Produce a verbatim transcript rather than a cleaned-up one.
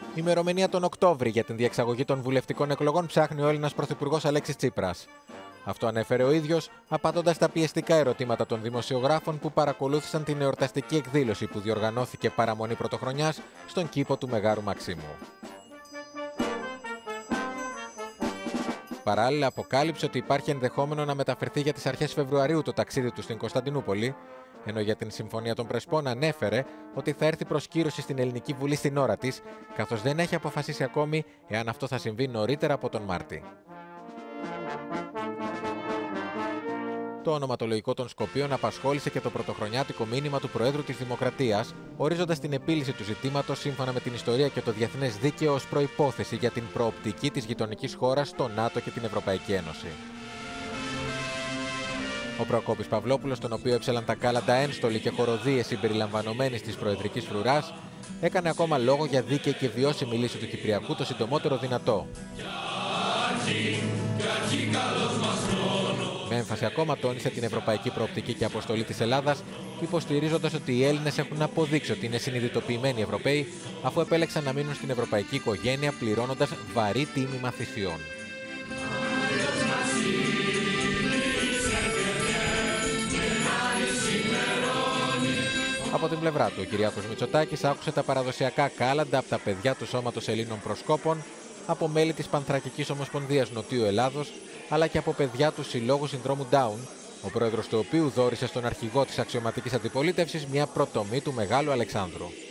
Ημερομηνία τον Οκτώβρη για την διεξαγωγή των βουλευτικών εκλογών ψάχνει ο Έλληνας Πρωθυπουργός Αλέξης Τσίπρας. Αυτό ανέφερε ο ίδιος, απαντώντας στα πιεστικά ερωτήματα των δημοσιογράφων που παρακολούθησαν την εορταστική εκδήλωση που διοργανώθηκε παραμονή πρωτοχρονιάς στον κήπο του Μεγάρου Μαξίμου. Παράλληλα, αποκάλυψε ότι υπάρχει ενδεχόμενο να μεταφερθεί για τις αρχές Φεβρουαρίου το ταξίδι του στην Κωνσταντινούπολη, ενώ για την Συμφωνία των Πρεσπών ανέφερε ότι θα έρθει προς κύρωση στην Ελληνική Βουλή στην ώρα της, καθώς δεν έχει αποφασίσει ακόμη εάν αυτό θα συμβεί νωρίτερα από τον Μάρτη. Το ονοματολογικό των Σκοπίων απασχόλησε και το πρωτοχρονιάτικο μήνυμα του Προέδρου της Δημοκρατίας, ορίζοντας την επίλυση του ζητήματος σύμφωνα με την ιστορία και το διεθνές δίκαιο ως προϋπόθεση για την προοπτική της γειτονικής χώρας στο ΝΑΤΟ και την Ευρωπαϊκή Ένωση. Ο Προκόπης Παυλόπουλος, τον οποίο έψελαν τα κάλαντα ένστολοι και χοροδίες συμπεριλαμβανομένης της προεδρικής φρουράς, έκανε ακόμα λόγο για δίκαιη και βιώσιμη λύση του Κυπριακού το συντομότερο δυνατό. Με έμφαση ακόμα τόνισε την ευρωπαϊκή προοπτική και αποστολή της Ελλάδας, υποστηρίζοντας ότι οι Έλληνες έχουν αποδείξει ότι είναι συνειδητοποιημένοι Ευρωπαίοι, αφού επέλεξαν να μείνουν στην ευρωπαϊκή οικογένεια πληρώνοντας βαρύ τίμημα θυσιών. Από την πλευρά του, ο Κυριάκος Μητσοτάκης άκουσε τα παραδοσιακά κάλαντα από τα παιδιά του Σώματος Ελλήνων Προσκόπων, από μέλη της Πανθρακικής Ομοσπονδίας Νοτιού Ελλάδος, αλλά και από παιδιά του Συλλόγου Συνδρόμου Down, ο πρόεδρος του οποίου δώρισε στον αρχηγό της αξιωματικής αντιπολίτευσης μια προτομή του Μεγάλου Αλεξάνδρου.